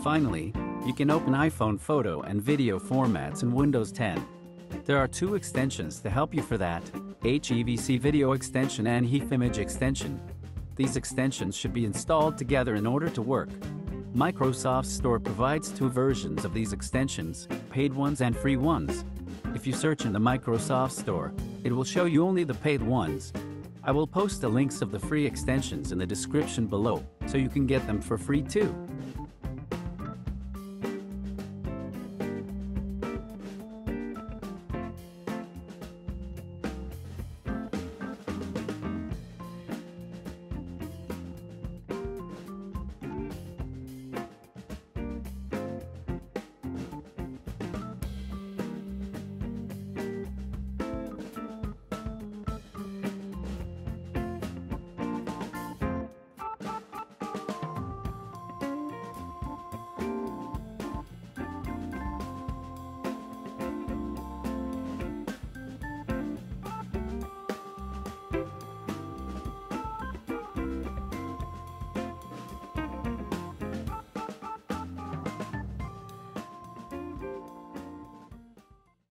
Finally, you can open iPhone photo and video formats in Windows 10. There are two extensions to help you for that: HEVC video extension and HEIF image extension. These extensions should be installed together in order to work. Microsoft Store provides two versions of these extensions, paid ones and free ones. If you search in the Microsoft Store, it will show you only the paid ones. I will post the links of the free extensions in the description below, so you can get them for free too.